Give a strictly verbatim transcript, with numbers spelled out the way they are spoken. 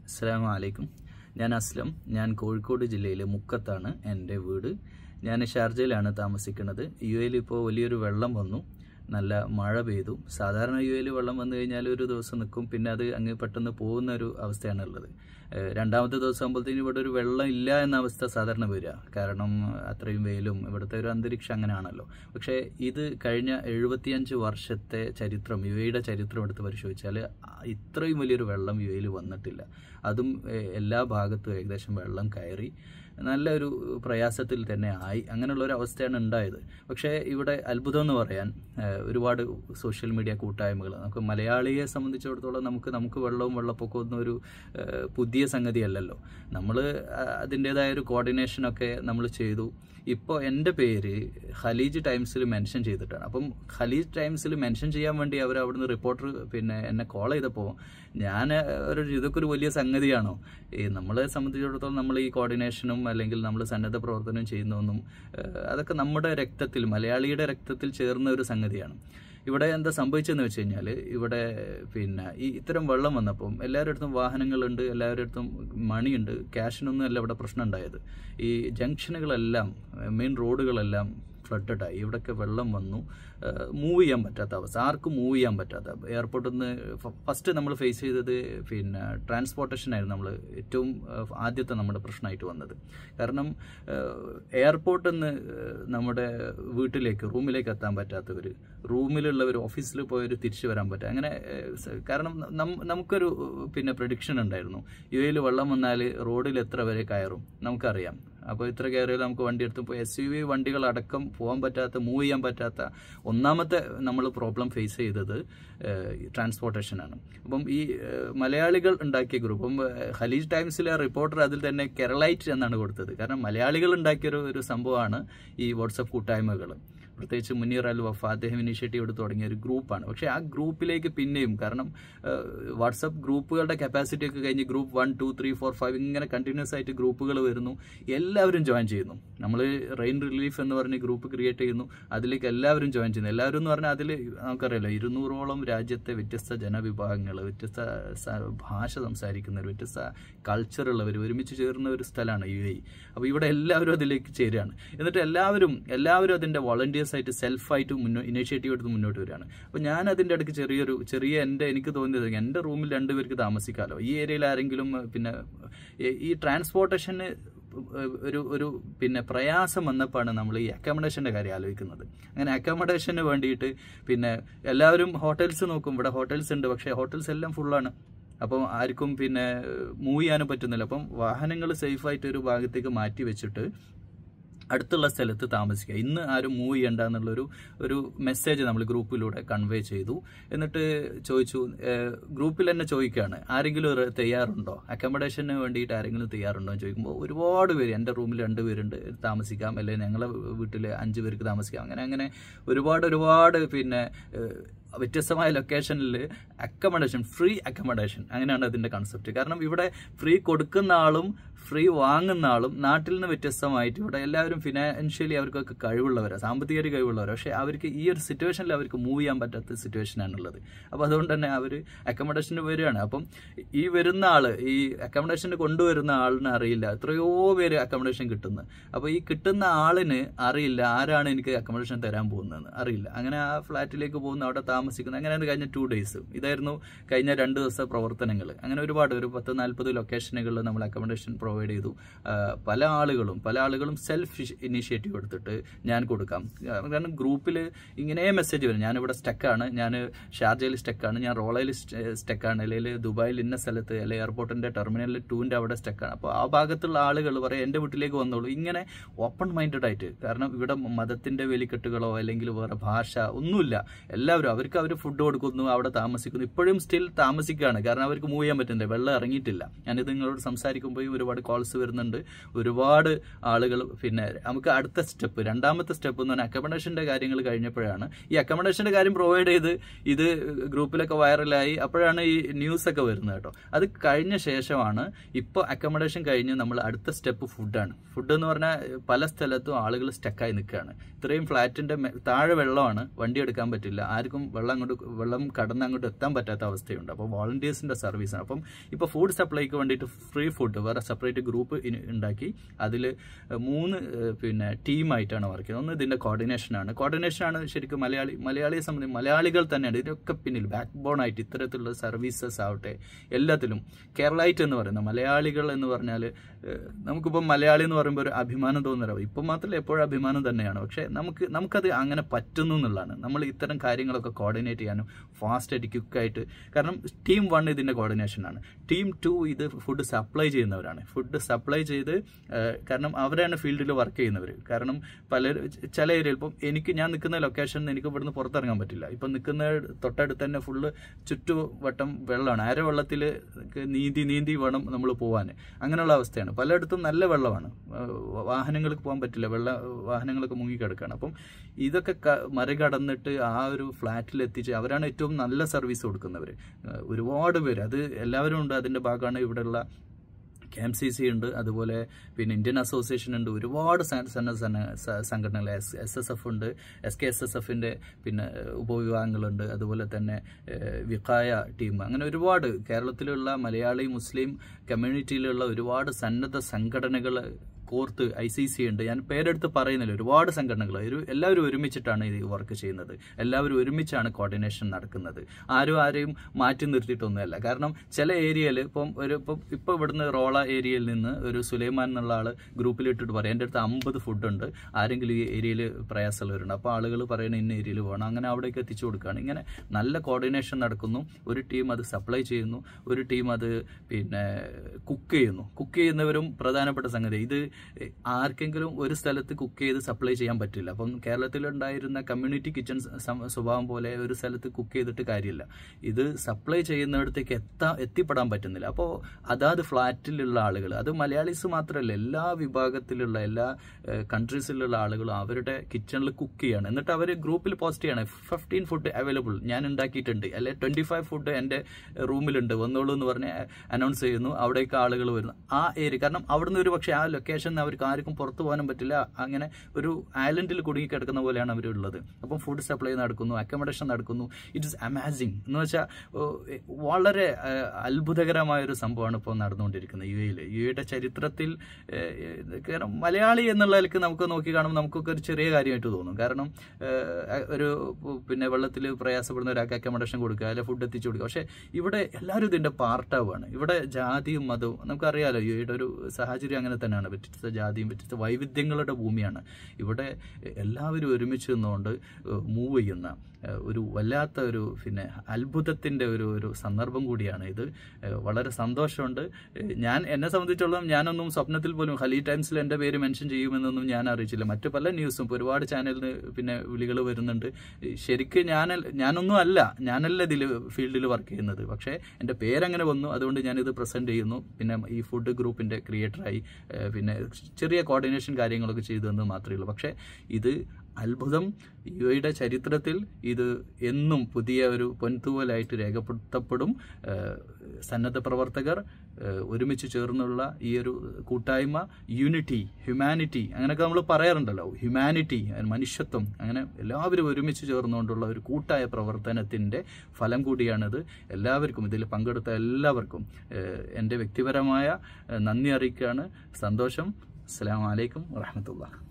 അസ്സലാമു അലൈക്കും. ഞാൻ അസ്ലം. ഞാൻ കോഴിക്കോട് ജില്ലയിലെ മുക്കത്താണ് എൻ്റെ വീട്. ഞാൻ ഷാർജയിലാണ് താമസിക്കുന്നത്. യു എയിൽ ഇപ്പോൾ വലിയൊരു വെള്ളം വന്നു, നല്ല മഴ പെയ്തു. സാധാരണ യു എയിൽ വെള്ളം വന്നു കഴിഞ്ഞാൽ ഒരു ദിവസം നിൽക്കും, പിന്നെ അത് അങ്ങ് പെട്ടെന്ന് പോകുന്ന ഒരു അവസ്ഥയാണ് ഉള്ളത്. രണ്ടാമത്തെ ദിവസം ആകുമ്പോഴത്തേക്കും ഇവിടെ ഒരു വെള്ളം ഇല്ല എന്ന അവസ്ഥ സാധാരണ വരിക, കാരണം അത്രയും വെയിലും ഇവിടുത്തെ ഒരു അന്തരീക്ഷം അങ്ങനെയാണല്ലോ. പക്ഷേ ഇത് കഴിഞ്ഞ എഴുപത്തിയഞ്ച് വർഷത്തെ ചരിത്രം, യു എയുടെ ചരിത്രം എടുത്ത് പരിശോധിച്ചാൽ ഇത്രയും വലിയൊരു വെള്ളം യു എയിൽ വന്നിട്ടില്ല. അതും എല്ലാ ഭാഗത്തും ഏകദേശം വെള്ളം കയറി നല്ലൊരു പ്രയാസത്തിൽ തന്നെ ആയി. അങ്ങനെയുള്ളൊരു അവസ്ഥയാണ് ഉണ്ടായത്. പക്ഷേ ഇവിടെ അത്ഭുതം എന്ന് പറയാൻ ഒരുപാട് സോഷ്യൽ മീഡിയ കൂട്ടായ്മകൾ, നമുക്ക് മലയാളിയെ സംബന്ധിച്ചിടത്തോളം നമുക്ക് നമുക്ക് വെള്ളവും വെള്ളപ്പൊക്കവും ഒന്നും ഒരു പുതിയ സംഗതിയല്ലല്ലോ. നമ്മൾ അതിൻ്റേതായ ഒരു കോർഡിനേഷനൊക്കെ നമ്മൾ ചെയ്തു. ഇപ്പോൾ എൻ്റെ പേര് ഖലീജ് ടൈംസിൽ മെൻഷൻ ചെയ്തിട്ടാണ്. അപ്പം ഖലീജ് ടൈംസിൽ മെൻഷൻ ചെയ്യാൻ വേണ്ടി അവർ അവിടുന്ന് റിപ്പോർട്ടർ പിന്നെ എന്നെ കോൾ ചെയ്തപ്പോൾ ഞാൻ ഒരു ഇതൊക്കെ ഒരു വലിയ സംഗതിയാണോ? ഈ നമ്മളെ സംബന്ധിച്ചിടത്തോളം നമ്മൾ ഈ കോർഡിനേഷനും അല്ലെങ്കിൽ നമ്മൾ സന്നദ്ധ പ്രവർത്തനം ചെയ്യുന്നതൊന്നും അതൊക്കെ നമ്മുടെ രക്തത്തിൽ, മലയാളിയുടെ രക്തത്തിൽ ചേർന്ന ഒരു സംഗതിയാണ്. ഇവിടെ എന്താ സംഭവിച്ചതെന്ന് വെച്ച് കഴിഞ്ഞാൽ, ഇവിടെ പിന്നെ ഈ ഇത്തരം വെള്ളം വന്നപ്പം എല്ലാവരുടെ അടുത്തും വാഹനങ്ങളുണ്ട്, എല്ലാവരുടെ അടുത്തും മണിയുണ്ട്, ക്യാഷിനൊന്നും അല്ല ഇവിടെ പ്രശ്നം ഉണ്ടായത്. ഈ ജംഗ്ഷനുകളെല്ലാം, മെയിൻ റോഡുകളെല്ലാം ഫ്ലഡഡായി. ഇവിടെയൊക്കെ വെള്ളം വന്നു, മൂവ് ചെയ്യാൻ പറ്റാത്ത അവസ്ഥ, ആർക്കും മൂവ് ചെയ്യാൻ പറ്റാത്ത. എയർപോർട്ടിൽ നിന്ന് ഫസ്റ്റ് നമ്മൾ ഫേസ് ചെയ്തത് പിന്നെ ട്രാൻസ്പോർട്ടേഷനായിരുന്നു നമ്മൾ ഏറ്റവും ആദ്യത്തെ നമ്മുടെ പ്രശ്നമായിട്ട് വന്നത്. കാരണം എയർപോർട്ടിൽ നിന്ന് നമ്മുടെ വീട്ടിലേക്ക്, റൂമിലേക്ക് എത്താൻ പറ്റാത്തവർ, റൂമിലുള്ളവർ ഓഫീസിൽ പോയവർ തിരിച്ചു വരാൻ പറ്റുക, അങ്ങനെ. കാരണം നമുക്കൊരു പിന്നെ പ്രഡിക്ഷൻ ഉണ്ടായിരുന്നു, യു എയിൽ വെള്ളം വന്നാൽ റോഡിൽ എത്ര വരെ കയറും നമുക്കറിയാം. അപ്പോൾ ഇത്ര കയറിയാൽ നമുക്ക് വണ്ടി എടുത്തപ്പോൾ എസ് യു വി വണ്ടികളടക്കം പോകാൻ പറ്റാത്ത, മൂവ് ചെയ്യാൻ പറ്റാത്ത ഒന്നാമത്തെ നമ്മൾ പ്രോബ്ലം ഫേസ് ചെയ്തത് ട്രാൻസ്പോർട്ടേഷനാണ്. അപ്പം ഈ മലയാളികൾ ഉണ്ടാക്കിയ ഗ്രൂപ്പ്, ഖലീജ് ടൈംസിലെ റിപ്പോർട്ടർ അതിൽ തന്നെ കേരളൈറ്റ് എന്നാണ് കൊടുത്തത്. കാരണം മലയാളികൾ ഉണ്ടാക്കിയൊരു ഒരു സംഭവമാണ് ഈ വാട്സപ്പ് കൂട്ടായ്മകൾ. പ്രത്യേകിച്ച് മുനീർ അൽ വഫ അദ്ദേഹം ഇനീഷ്യേറ്റീവ് എടുത്ത് തുടങ്ങിയ ഒരു ഗ്രൂപ്പാണ്. പക്ഷേ ആ ഗ്രൂപ്പിലേക്ക് പിന്നെയും, കാരണം വാട്സപ്പ് ഗ്രൂപ്പുകളുടെ കപ്പാസിറ്റി ഒക്കെ കഴിഞ്ഞ് group one two three four five ഇങ്ങനെ കണ്ടിന്യൂസ് ആയിട്ട് ഗ്രൂപ്പുകൾ വരുന്നു, എല്ലാവരും ജോയിൻ ചെയ്യുന്നു. നമ്മൾ റെയിൻ റിലീഫ് എന്ന് പറഞ്ഞ് ഗ്രൂപ്പ് ക്രിയേറ്റ് ചെയ്യുന്നു, അതിലേക്ക് എല്ലാവരും ജോയിൻ ചെയ്യുന്നു. എല്ലാവരും എന്ന് പറഞ്ഞാൽ അതിൽ നമുക്കറിയാലോ ഇരുന്നൂറോളം രാജ്യത്തെ വ്യത്യസ്ത ജനവിഭാഗങ്ങൾ, വ്യത്യസ്ത ഭാഷ സംസാരിക്കുന്നവർ, വ്യത്യസ്ത കൾച്ചറുള്ളവർ ഒരുമിച്ച് ചേർന്ന ഒരു സ്ഥലമാണ് യു എ. അപ്പോൾ ഇവിടെ എല്ലാവരും അതിലേക്ക് ചേരുകയാണ്. എന്നിട്ട് എല്ലാവരും എല്ലാവരും അതിൻ്റെ വോളണ്ടിയേഴ്സ് ആയിട്ട് സെൽഫായിട്ട് മുന്നോ ഇനീഷ്യേറ്റീവ് എടുത്ത് മുന്നോട്ട് വരികയാണ്. അപ്പോൾ ഞാൻ അതിൻ്റെ ഇടയ്ക്ക് ചെറിയൊരു ചെറിയ എൻ്റെ എനിക്ക് തോന്നിയത്, എൻ്റെ റൂമിൽ രണ്ടുപേർക്ക് താമസിക്കാമല്ലോ, ഈ ഏരിയയിൽ ആരെങ്കിലും പിന്നെ ഈ ട്രാൻസ്പോർട്ടേഷന് ഒരു ഒരു പിന്നെ പ്രയാസം വന്നപ്പോഴാണ് നമ്മൾ ഈ അക്കോമഡേഷൻ്റെ കാര്യം ആലോചിക്കുന്നത്. അങ്ങനെ അക്കോമഡേഷന് വേണ്ടിയിട്ട് പിന്നെ എല്ലാവരും ഹോട്ടൽസ് നോക്കും. ഇവിടെ ഹോട്ടൽസ് ഉണ്ട്, പക്ഷേ ഹോട്ടൽസ് എല്ലാം ഫുള്ളാണ്. അപ്പം ആർക്കും പിന്നെ മൂവ് ചെയ്യാനും പറ്റുന്നില്ല. അപ്പം വാഹനങ്ങൾ സേഫായിട്ട് ഒരു ഭാഗത്തേക്ക് മാറ്റി വെച്ചിട്ട് അടുത്തുള്ള സ്ഥലത്ത് താമസിക്കുക, ഇന്ന് ആരും മൂവ് ചെയ്യണ്ട എന്നുള്ളൊരു ഒരു മെസ്സേജ് നമ്മൾ ഗ്രൂപ്പിലൂടെ കൺവേ ചെയ്തു. എന്നിട്ട് ചോദിച്ചു, ഗ്രൂപ്പിൽ തന്നെ ചോദിക്കുകയാണ്, ആരെങ്കിലും തയ്യാറുണ്ടോ, അക്കോമഡേഷന് വേണ്ടിയിട്ട് ആരെങ്കിലും തയ്യാറുണ്ടോ എന്ന് ചോദിക്കുമ്പോൾ ഒരുപാട് പേര്, എൻ്റെ റൂമിൽ രണ്ട് പേരുണ്ട്, താമസിക്കാം, അല്ലെങ്കിൽ ഞങ്ങളെ വീട്ടിൽ അഞ്ച് പേർക്ക് താമസിക്കാം, അങ്ങനെ അങ്ങനെ ഒരുപാട് ഒരുപാട് പിന്നെ വ്യത്യസ്തമായ ലൊക്കേഷനിൽ അക്കോമഡേഷൻ, ഫ്രീ അക്കോമഡേഷൻ, അങ്ങനെയാണ് അതിൻ്റെ കൺസെപ്റ്റ്. കാരണം ഇവിടെ ഫ്രീ കൊടുക്കുന്ന ആളും ഫ്രീ വാങ്ങുന്ന ആളും നാട്ടിൽ നിന്ന് വ്യത്യസ്തമായിട്ട് ഇവിടെ എല്ലാവരും ഫിനാൻഷ്യലി അവർക്കൊക്കെ കഴിവുള്ളവരാണ്, സാമ്പത്തികമായി കഴിവുള്ളവരാണ്. പക്ഷേ അവർക്ക് ഈ ഒരു സിറ്റുവേഷനിൽ അവർക്ക് മൂവ് ചെയ്യാൻ പറ്റാത്ത സിറ്റുവേഷനാണുള്ളത്. അപ്പോൾ അതുകൊണ്ട് തന്നെ അവർ അക്കോമഡേഷന് വരികയാണ്. അപ്പം ഈ വരുന്ന ആൾ, ഈ അക്കോമഡേഷന് കൊണ്ടുവരുന്ന ആളിന് അറിയില്ല, എത്രയോ പേര് അക്കോമഡേഷൻ കിട്ടുന്നു. അപ്പോൾ ഈ കിട്ടുന്ന ആളിന് അറിയില്ല ആരാണ് എനിക്ക് അക്കോമഡേഷൻ തരാൻ പോകുന്നതെന്ന് അറിയില്ല. അങ്ങനെ ആ ഫ്ലാറ്റിലേക്ക് പോകുന്ന, അവിടെ താമസിക്കുന്നത്. അങ്ങനെയാണ് കഴിഞ്ഞ ടു ഡേയ്സ് ഇതായിരുന്നു കഴിഞ്ഞ രണ്ട് ദിവസത്തെ പ്രവർത്തനങ്ങൾ. അങ്ങനെ ഒരുപാട് ഒരു പത്ത് നാൽപ്പത് ലൊക്കേഷനുകളിൽ നമ്മൾ അക്കോമഡേഷൻ പ്രൊവൈഡ് ചെയ്തു. പല ആളുകളും പല ആളുകളും സെൽഫ് ഇനീഷ്യേറ്റീവ് എടുത്തിട്ട് ഞാൻ കൊടുക്കാം. കാരണം ഗ്രൂപ്പിൽ ഇങ്ങനെ മെസ്സേജ് വരും, ഞാനിവിടെ സ്റ്റക്കാണ്, ഞാൻ ഷാർജയിൽ സ്റ്റക്കാണ്, ഞാൻ റോളയിൽ സ്റ്റക്കാണ്, അല്ലെങ്കിൽ ദുബായിൽ ഇന്ന സ്ഥലത്ത്, അല്ലെങ്കിൽ എയർപോർട്ടിൻ്റെ ടെർമിനൽ ടൂവിൻ്റെ അവിടെ സ്റ്റക്കാണ്. അപ്പോൾ ആ ഭാഗത്തുള്ള ആളുകൾ പറയും എൻ്റെ വീട്ടിലേക്ക് വന്നോളൂ, ഇങ്ങനെ ഓപ്പൺ മൈൻഡഡ് ആയിട്ട്. കാരണം ഇവിടെ മതത്തിൻ്റെ വേലിക്കെട്ടുകളോ അല്ലെങ്കിൽ വേറെ ഭാഷ ഒന്നുമില്ല. എല്ലാവരും അവർക്ക് അവർ ഫുഡ് കൊടുക്കുന്നു, അവിടെ താമസിക്കുന്നു, ഇപ്പോഴും സ്റ്റിൽ താമസിക്കുകയാണ്. കാരണം അവർക്ക് മൂവ് ചെയ്യാൻ പറ്റുന്നില്ല, വെള്ളം ഇറങ്ങിയിട്ടില്ല. ഞാനിത് നിങ്ങളോട് സംസാരിക്കുമ്പോൾ ഒരുപാട് കോൾസ് വരുന്നുണ്ട്, ഒരുപാട് ആളുകൾ. പിന്നെ നമുക്ക് അടുത്ത സ്റ്റെപ്പ്, രണ്ടാമത്തെ സ്റ്റെപ്പ് എന്ന് പറഞ്ഞാൽ അക്കോമഡേഷൻ്റെ കാര്യങ്ങൾ കഴിഞ്ഞപ്പോഴാണ് ഈ അക്കോമഡേഷൻ്റെ കാര്യം പ്രൊവൈഡ് ചെയ്ത് ഇത് ഗ്രൂപ്പിലൊക്കെ വൈറലായി. അപ്പോഴാണ് ഈ ന്യൂസൊക്കെ വരുന്നത് കേട്ടോ. അത് കഴിഞ്ഞ ശേഷമാണ് ഇപ്പോൾ അക്കോമഡേഷൻ കഴിഞ്ഞ് നമ്മൾ അടുത്ത സ്റ്റെപ്പ് ഫുഡാണ്. ഫുഡ് എന്ന് പറഞ്ഞാൽ പല സ്ഥലത്തും ആളുകൾ സ്റ്റക്കായി നിൽക്കുകയാണ്. ഇത്രയും ഫ്ലാറ്റിൻ്റെ താഴെ വെള്ളമാണ്, വണ്ടി എടുക്കാൻ പറ്റില്ല, ആർക്കും വെള്ളം അങ്ങോട്ട് വെള്ളം കടന്ന് അങ്ങോട്ട് എത്താൻ പറ്റാത്ത അവസ്ഥയുണ്ട്. അപ്പോൾ വോളണ്ടിയേഴ്സിൻ്റെ സർവീസാണ്. അപ്പം ഇപ്പോൾ ഫുഡ് സപ്ലൈക്ക് വേണ്ടിയിട്ട് ഫ്രീ ഫുഡ് വേറെ സെപ്പറേറ്റ് ഗ്രൂപ്പ് ഉണ്ടാക്കി അതിൽ മൂന്ന് പിന്നെ ടീമായിട്ടാണ് വർക്ക് ചെയ്യുന്നത്. ഒന്ന് ഇതിൻ്റെ കോർഡിനേഷനാണ് കോർഡിനേഷനാണ് ശരിക്കും മലയാളി മലയാളിയെ സംബന്ധിച്ച് മലയാളികൾ തന്നെയാണ് ഇതിനൊക്കെ പിന്നിൽ ബാക്ക് ബോൺ ആയിട്ട് ഇത്തരത്തിലുള്ള സർവീസസ് ആവട്ടെ എല്ലാത്തിലും കേരളൈറ്റ് എന്ന് പറയുന്നത് മലയാളികൾ എന്ന് പറഞ്ഞാൽ നമുക്കിപ്പോൾ മലയാളി എന്ന് പറയുമ്പോൾ ഒരു അഭിമാനം തോന്നുന്നില്ല. ഇപ്പം മാത്രമല്ല എപ്പോഴും അഭിമാനം തന്നെയാണ്. പക്ഷേ നമുക്ക് നമുക്കത് അങ്ങനെ പറ്റുന്നു എന്നുള്ളതാണ്. നമ്മൾ ഇത്തരം കാര്യങ്ങളൊക്കെ കോർഡിനേറ്റ് ചെയ്യാനും ഫാസ്റ്റായിട്ട് ക്വിക്കായിട്ട്, കാരണം ടീം വൺ ഇതിൻ്റെ കോർഡിനേഷനാണ്, ടീം ടു ഇത് ഫുഡ് സപ്ലൈ ചെയ്യുന്നവരാണ്. ഫുഡ് സപ്ലൈ ചെയ്ത് കാരണം അവരാണ് ഫീൽഡിൽ വർക്ക് ചെയ്യുന്നവർ. കാരണം പല ചില ഏരിയയിൽ ഇപ്പം എനിക്ക് ഞാൻ നിൽക്കുന്ന ലൊക്കേഷനിൽ എനിക്ക് ഇവിടുന്ന് പുറത്തിറങ്ങാൻ പറ്റില്ല. ഇപ്പം നിൽക്കുന്ന തൊട്ടടുത്ത് തന്നെ ഫുള്ള് ചുറ്റുവട്ടം വെള്ളമാണ്. അര വെള്ളത്തിൽ നീന്തി നീന്തി വേണം നമ്മൾ പോകാൻ. അങ്ങനെയുള്ള അവസ്ഥയാണ്. പലയിടത്തും നല്ല വെള്ളമാണ്, വാഹനങ്ങൾക്ക് പോകാൻ പറ്റില്ല, വെള്ള വാഹനങ്ങളൊക്കെ മുങ്ങിക്കിടക്കുകയാണ്. അപ്പം ഇതൊക്കെ മറികടന്നിട്ട് ആ ഒരു ഫ്ലാറ്റിൽ എത്തിച്ച് അവരാണ് ഏറ്റവും നല്ല സർവീസ് കൊടുക്കുന്നവർ. ഒരുപാട് പേര്, അത് എല്ലാവരും ഉണ്ട്. അതിൻ്റെ ഭാഗമാണ് ഇവിടെയുള്ള കെ എം സി സി ഉണ്ട്, അതുപോലെ പിന്നെ ഇന്ത്യൻ അസോസിയേഷൻ ഉണ്ട്, ഒരുപാട് സന്നദ്ധ സംഘടനകൾ, എസ് എസ് എസ് എഫ് ഉണ്ട്, എസ് കെ എസ് എസ് എഫിൻ്റെ പിന്നെ ഉപവിഭാഗങ്ങളുണ്ട്, അതുപോലെ തന്നെ വിഖായ ടീം, അങ്ങനെ ഒരുപാട് കേരളത്തിലുള്ള മലയാളി മുസ്ലിം കമ്മ്യൂണിറ്റിയിലുള്ള ഒരുപാട് സന്നദ്ധ സംഘടനകൾ കോർത്ത് ഐ സി സി ഉണ്ട്. ഞാൻ പേരെടുത്ത് പറയുന്നില്ല, ഒരുപാട് സംഘടനകൾ, ഒരു എല്ലാവരും ഒരുമിച്ചിട്ടാണ് ഇത് വർക്ക് ചെയ്യുന്നത്. എല്ലാവരും ഒരുമിച്ചാണ് കോർഡിനേഷൻ നടക്കുന്നത്. ആരും ആരെയും മാറ്റി നിർത്തിയിട്ടൊന്നുമല്ല. കാരണം ചില ഏരിയയിൽ ഇപ്പം ഒരു ഇപ്പം ഇപ്പം ഇവിടുന്ന് റോള ഏരിയയിൽ നിന്ന് ഒരു സുലൈമാൻ എന്നുള്ള ആൾ ഗ്രൂപ്പിലിട്ടിട്ട് പറയും എൻ്റെ അടുത്ത് അമ്പത് ഫുഡുണ്ട്, ആരെങ്കിലും ഈ ഏരിയയിൽ പ്രയാസമുള്ളവരുണ്ട്. അപ്പോൾ ആളുകൾ പറയുന്ന ഇന്ന ഏരിയയിൽ വേണം, അങ്ങനെ അവിടേക്ക് എത്തിച്ചു കൊടുക്കുകയാണ്. ഇങ്ങനെ നല്ല കോർഡിനേഷൻ നടക്കുന്നു. ഒരു ടീം അത് സപ്ലൈ ചെയ്യുന്നു, ഒരു ടീം അത് പിന്നെ കുക്ക് ചെയ്യുന്നു. കുക്ക് ചെയ്യുന്നവരും പ്രധാനപ്പെട്ട സംഗതി. ഇത് ആർക്കെങ്കിലും ഒരു സ്ഥലത്ത് കുക്ക് ചെയ്ത് സപ്ലൈ ചെയ്യാൻ പറ്റില്ല. അപ്പം കേരളത്തിലുണ്ടായിരുന്ന കമ്മ്യൂണിറ്റി കിച്ചൺ സ്വഭാവം പോലെ ഒരു സ്ഥലത്ത് കുക്ക് ചെയ്തിട്ട് കാര്യമില്ല. ഇത് സപ്ലൈ ചെയ്യുന്നിടത്തേക്ക് എത്താ എത്തിപ്പെടാൻ പറ്റുന്നില്ല. അപ്പോൾ അതാത് ഫ്ലാറ്റിലുള്ള ആളുകൾ, അത് മലയാളീസ് മാത്രമല്ല, എല്ലാ വിഭാഗത്തിലുള്ള എല്ലാ കൺട്രീസിലുള്ള ആളുകളും അവരുടെ കിച്ചണിൽ കുക്ക് ചെയ്യാണ്. എന്നിട്ട് അവർ ഗ്രൂപ്പിൽ പോസ്റ്റ് ചെയ്യാണ്, ഫിഫ്റ്റീൻ ഫുഡ് അവൈലബിൾ ഞാൻ ഉണ്ടാക്കിയിട്ടുണ്ട്, അല്ലെ ട്വൻറ്റി ഫൈവ് ഫുഡ് എൻ്റെ റൂമിലുണ്ട്, വന്നോളൂ എന്ന് പറഞ്ഞ് അനൗൺസ് ചെയ്യുന്നു. അവിടേക്ക് ആളുകൾ വരുന്നു. ആ ഏരിയ, കാരണം അവിടുന്ന് ഒരു പക്ഷേ ആ ലൊക്കേഷൻ അവർക്ക് ആർക്കും പുറത്തു പോകാനും പറ്റില്ല. അങ്ങനെ ഒരു ഐലൻഡിൽ കുടുങ്ങിക്കിടക്കുന്ന പോലെയാണ് അവരുള്ളത്. അപ്പം ഫുഡ് സപ്ലൈ നടക്കുന്നു, അക്കോമഡേഷൻ നടക്കുന്നു. ഇറ്റ് ഇസ് അമേസിങ് എന്ന് വെച്ചാൽ വളരെ അത്ഭുതകരമായൊരു സംഭവമാണ് ഇപ്പോൾ നടന്നുകൊണ്ടിരിക്കുന്നത് യു എയിൽ. യു എയുടെ ചരിത്രത്തിൽ കാരണം മലയാളി എന്നുള്ള നിലയ്ക്ക് നമുക്ക് നോക്കി കാണുമ്പോൾ നമുക്കൊക്കെ ഒരു ചെറിയ കാര്യമായിട്ട് തോന്നും. കാരണം ഒരു പിന്നെ വെള്ളത്തിൽ പ്രയാസപ്പെടുന്ന ഒരാൾക്ക് അക്കോമഡേഷൻ കൊടുക്കുക, അല്ലെങ്കിൽ ഫുഡ് എത്തിച്ചു കൊടുക്കുക. പക്ഷേ ഇവിടെ എല്ലാവരും ഇതിൻ്റെ പാർട്ടാവുകയാണ്. ഇവിടെ ജാതിയും മതവും നമുക്കറിയാലോ, യു എയുടെ ഒരു സാഹചര്യം അങ്ങനെ തന്നെയാണ്. വ്യത്യസ്ത ജാതിയും വ്യത്യസ്ത വൈവിധ്യങ്ങളുടെ ഭൂമിയാണ്. ഇവിടെ എല്ലാവരും ഒരുമിച്ച് നിന്നുകൊണ്ട് മൂവ് ചെയ്യുന്ന ഒരു വല്ലാത്ത ഒരു പിന്നെ അത്ഭുതത്തിൻ്റെ ഒരു ഒരു സന്ദർഭം കൂടിയാണ് ഇത്. വളരെ സന്തോഷമുണ്ട്. ഞാൻ എന്നെ സംബന്ധിച്ചോളം ഞാനൊന്നും സ്വപ്നത്തിൽ പോലും ഖലീൽ ടൈംസിൽ എൻ്റെ പേര് മെൻഷൻ ചെയ്യുമെന്നൊന്നും ഞാൻ അറിയിച്ചില്ല. മറ്റു പല ന്യൂസും ഇപ്പോൾ ഒരുപാട് ചാനലിന് പിന്നെ വിളികൾ വരുന്നുണ്ട്. ശരിക്ക് ഞാൻ ഞാനൊന്നും അല്ല ഞാനല്ല ഇതിൽ ഫീൽഡിൽ വർക്ക് ചെയ്യുന്നത്. പക്ഷേ എൻ്റെ പേരങ്ങനെ വന്നു, അതുകൊണ്ട് ഞാനിത് പ്രസൻറ്റ് ചെയ്യുന്നു. പിന്നെ ഈ ഫുഡ് ഗ്രൂപ്പിൻ്റെ ക്രിയേറ്ററായി പിന്നെ ചെറിയ കോർഡിനേഷൻ കാര്യങ്ങളൊക്കെ ചെയ്തു എന്ന് മാത്രമേ ഉള്ളൂ. പക്ഷേ ഇത് അത്ഭുതം. യു എയുടെ ചരിത്രത്തിൽ ഇത് എന്നും പുതിയ ഒരു പൊൻതൂവലായിട്ട് രേഖപ്പെടുത്തപ്പെടും. സന്നദ്ധ പ്രവർത്തകർ ഒരുമിച്ച് ചേർന്നുള്ള ഈ ഒരു കൂട്ടായ്മ, യൂണിറ്റി, ഹ്യൂമാനിറ്റി, അങ്ങനെയൊക്കെ നമ്മൾ പറയാറുണ്ടല്ലോ, ഹ്യൂമാനിറ്റി, മനുഷ്യത്വം, അങ്ങനെ എല്ലാവരും ഒരുമിച്ച് ചേർന്നുകൊണ്ടുള്ള ഒരു കൂട്ടായ പ്രവർത്തനത്തിൻ്റെ ഫലം കൂടിയാണിത്. എല്ലാവർക്കും ഇതിൽ പങ്കെടുത്ത എല്ലാവർക്കും എൻ്റെ വ്യക്തിപരമായ നന്ദി അറിയിക്കുകയാണ്. സന്തോഷം. അസ്സലാമു അലൈക്കും വറഹ്മത്തുള്ളാഹി.